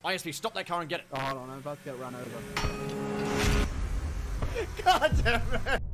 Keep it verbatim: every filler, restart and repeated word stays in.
I S P, stop that car and get it. Oh, hold on, I'm about to get run over. God damn it.